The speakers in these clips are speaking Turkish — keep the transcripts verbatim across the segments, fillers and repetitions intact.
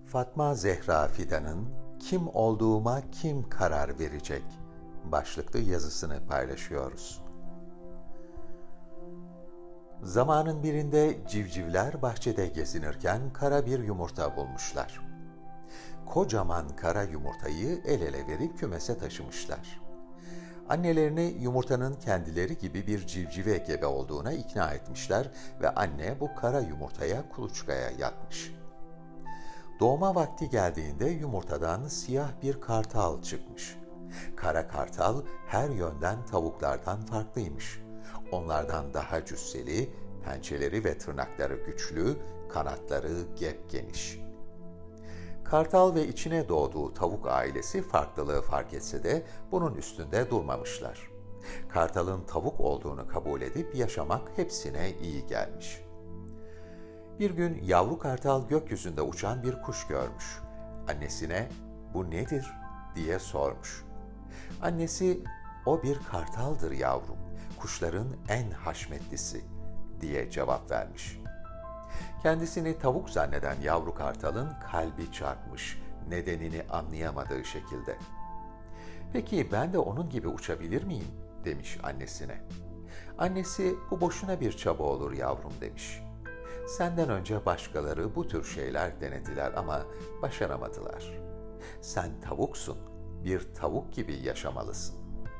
Fatma Zehra Fidan'ın "Kim olduğuma kim karar verecek?" başlıklı yazısını paylaşıyoruz. Zamanın birinde civcivler bahçede gezinirken kara bir yumurta bulmuşlar. Kocaman kara yumurtayı el ele verip kümese taşımışlar. Annelerini yumurtanın kendileri gibi bir civcive gebe olduğuna ikna etmişler ve anne bu kara yumurtaya kuluçkaya yatmış. Doğuma vakti geldiğinde yumurtadan siyah bir kartal çıkmış. Kara kartal her yönden tavuklardan farklıymış. Onlardan daha cüsseli, pençeleri ve tırnakları güçlü, kanatları gepgeniş. Kartal ve içine doğduğu tavuk ailesi farklılığı fark etse de bunun üstünde durmamışlar. Kartalın tavuk olduğunu kabul edip yaşamak hepsine iyi gelmiş. Bir gün yavru kartal gökyüzünde uçan bir kuş görmüş. Annesine "Bu nedir?" diye sormuş. Annesi "O bir kartaldır yavrum, kuşların en haşmetlisi" diye cevap vermiş. Kendisini tavuk zanneden yavru kartalın kalbi çarpmış, nedenini anlayamadığı şekilde. "Peki ben de onun gibi uçabilir miyim?" demiş annesine. Annesi "Bu boşuna bir çaba olur yavrum" demiş. "Senden önce başkaları bu tür şeyler denediler ama başaramadılar. Sen tavuksun, bir tavuk gibi yaşamalısın."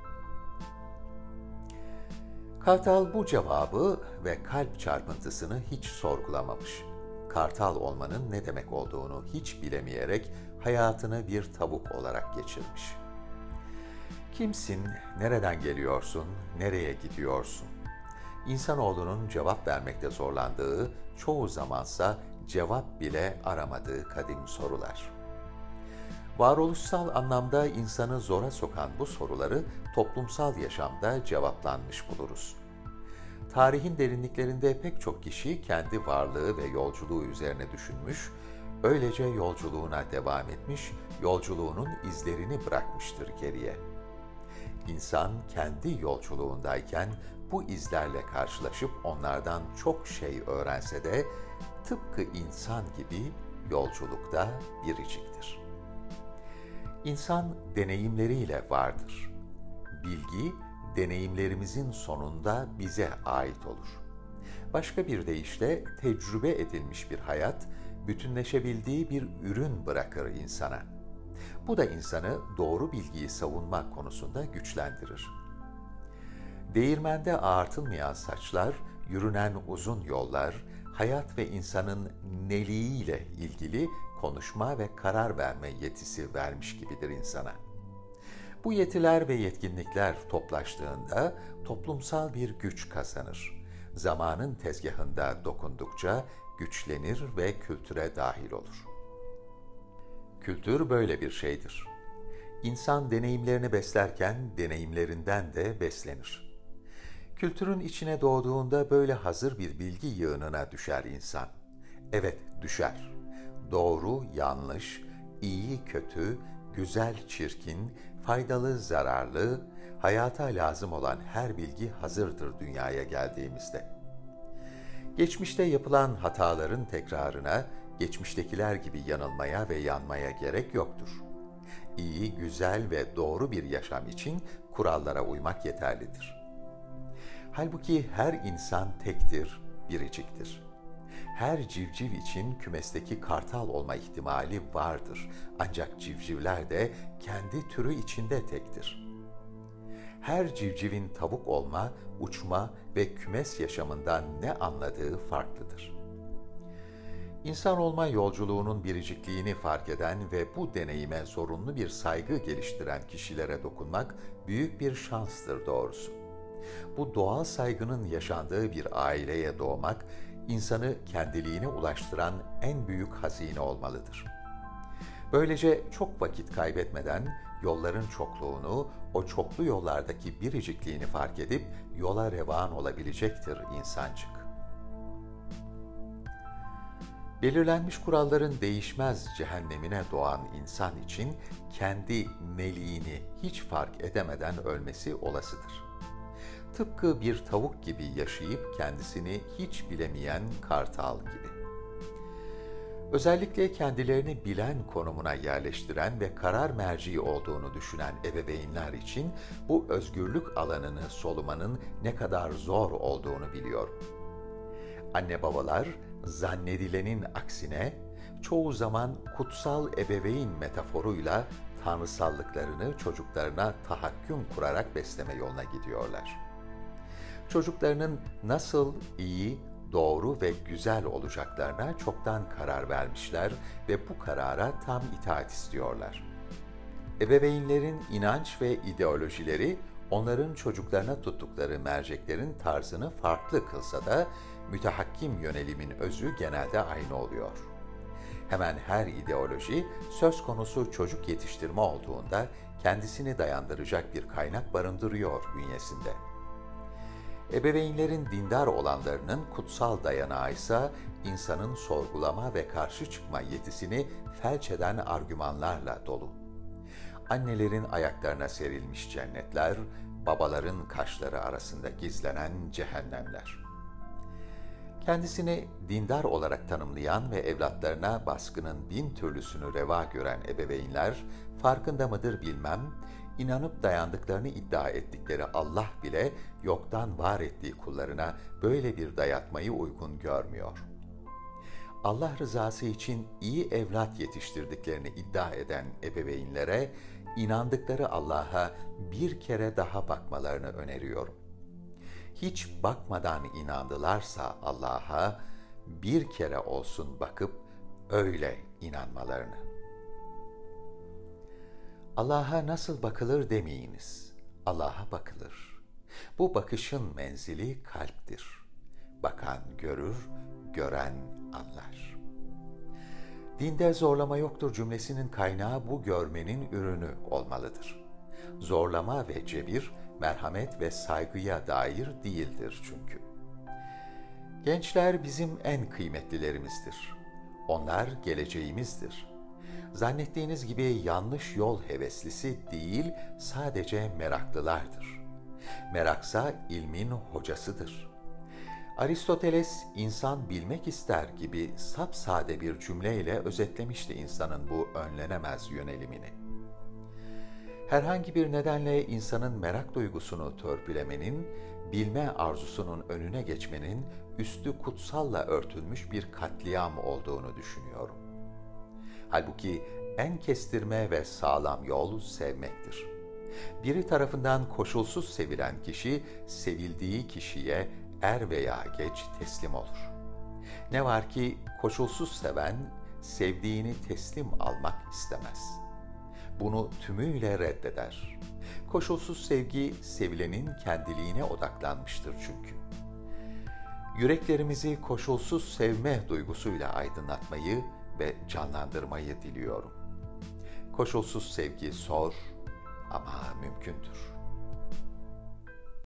Kartal bu cevabı ve kalp çarpıntısını hiç sorgulamamış. Kartal olmanın ne demek olduğunu hiç bilemeyerek hayatını bir tavuk olarak geçirmiş. Kimsin, nereden geliyorsun, nereye gidiyorsun? İnsanoğlunun cevap vermekte zorlandığı, çoğu zamansa cevap bile aramadığı kadim sorular. Varoluşsal anlamda insanı zora sokan bu soruları toplumsal yaşamda cevaplanmış buluruz. Tarihin derinliklerinde pek çok kişi kendi varlığı ve yolculuğu üzerine düşünmüş, öylece yolculuğuna devam etmiş, yolculuğunun izlerini bırakmıştır geriye. İnsan kendi yolculuğundayken bu izlerle karşılaşıp onlardan çok şey öğrense de tıpkı insan gibi yolculukta biriciktir. İnsan deneyimleriyle vardır. Bilgi, deneyimlerimizin sonunda bize ait olur. Başka bir deyişle tecrübe edilmiş bir hayat, bütünleşebildiği bir ürün bırakır insana. Bu da insanı doğru bilgiyi savunmak konusunda güçlendirir. Değirmende ağartılmayan saçlar, yürünen uzun yollar, hayat ve insanın neliğiyle ilgili konuşma ve karar verme yetisi vermiş gibidir insana. Bu yetiler ve yetkinlikler toplaştığında toplumsal bir güç kazanır. Zamanın tezgahında dokundukça güçlenir ve kültüre dahil olur. Kültür böyle bir şeydir. İnsan deneyimlerini beslerken deneyimlerinden de beslenir. Kültürün içine doğduğunda böyle hazır bir bilgi yığınına düşer insan. Evet, düşer. Doğru, yanlış, iyi, kötü, güzel, çirkin, faydalı, zararlı, hayata lazım olan her bilgi hazırdır dünyaya geldiğimizde. Geçmişte yapılan hataların tekrarına, geçmiştekiler gibi yanılmaya ve yanmaya gerek yoktur. İyi, güzel ve doğru bir yaşam için kurallara uymak yeterlidir. Halbuki her insan tektir, biriciktir. Her civciv için kümesteki kartal olma ihtimali vardır. Ancak civcivler de kendi türü içinde tektir. Her civcivin tavuk olma, uçma ve kümes yaşamından ne anladığı farklıdır. İnsan olma yolculuğunun biricikliğini fark eden ve bu deneyime zorunlu bir saygı geliştiren kişilere dokunmak büyük bir şanstır doğrusu. Bu doğal saygının yaşandığı bir aileye doğmak, insanı kendiliğine ulaştıran en büyük hazine olmalıdır. Böylece çok vakit kaybetmeden yolların çokluğunu, o çoklu yollardaki biricikliğini fark edip yola revan olabilecektir insancık. Belirlenmiş kuralların değişmez cehennemine doğan insan için kendi meliğini hiç fark edemeden ölmesi olasıdır. Tıpkı bir tavuk gibi yaşayıp kendisini hiç bilemeyen kartal gibi. Özellikle kendilerini bilen konumuna yerleştiren ve karar merci olduğunu düşünen ebeveynler için bu özgürlük alanını solumanın ne kadar zor olduğunu biliyorum. Anne babalar zannedilenin aksine çoğu zaman kutsal ebeveyn metaforuyla tanrısallıklarını çocuklarına tahakküm kurarak besleme yoluna gidiyorlar. Çocuklarının nasıl iyi, doğru ve güzel olacaklarına çoktan karar vermişler ve bu karara tam itaat istiyorlar. Ebeveynlerin inanç ve ideolojileri onların çocuklarına tuttukları merceklerin tarzını farklı kılsa da mütehakkim yönelimin özü genelde aynı oluyor. Hemen her ideoloji söz konusu çocuk yetiştirme olduğunda kendisini dayandıracak bir kaynak barındırıyor bünyesinde. Ebeveynlerin dindar olanlarının kutsal dayanağı ise insanın sorgulama ve karşı çıkma yetisini felç eden argümanlarla dolu. Annelerin ayaklarına serilmiş cennetler, babaların kaşları arasında gizlenen cehennemler. Kendisini dindar olarak tanımlayan ve evlatlarına baskının bin türlüsünü reva gören ebeveynler, farkında mıdır bilmem, inanıp dayandıklarını iddia ettikleri Allah bile yoktan var ettiği kullarına böyle bir dayatmayı uygun görmüyor. Allah rızası için iyi evlat yetiştirdiklerini iddia eden ebeveynlere, inandıkları Allah'a bir kere daha bakmalarını öneriyorum. Hiç bakmadan inandılarsa Allah'a bir kere olsun bakıp öyle inanmalarını. Allah'a nasıl bakılır demeyiniz, Allah'a bakılır. Bu bakışın menzili kalptir. Bakan görür, gören anlar. Dinde zorlama yoktur cümlesinin kaynağı bu görmenin ürünü olmalıdır. Zorlama ve cebir, merhamet ve saygıya dair değildir çünkü. Gençler bizim en kıymetlilerimizdir. Onlar geleceğimizdir. Zannettiğiniz gibi yanlış yol heveslisi değil, sadece meraklılardır. Meraksa ilmin hocasıdır. Aristoteles, insan bilmek ister gibi sapsade bir cümleyle özetlemişti insanın bu önlenemez yönelimini. Herhangi bir nedenle insanın merak duygusunu törpülemenin, bilme arzusunun önüne geçmenin üstü kutsalla örtülmüş bir katliam olduğunu düşünüyorum. Halbuki en kestirme ve sağlam yol sevmektir. Biri tarafından koşulsuz sevilen kişi, sevildiği kişiye er veya geç teslim olur. Ne var ki koşulsuz seven, sevdiğini teslim almak istemez. Bunu tümüyle reddeder. Koşulsuz sevgi, sevilenin kendiliğine odaklanmıştır çünkü. Yüreklerimizi koşulsuz sevme duygusuyla aydınlatmayı ve canlandırmayı diliyorum. Koşulsuz sevgi zor ama mümkündür.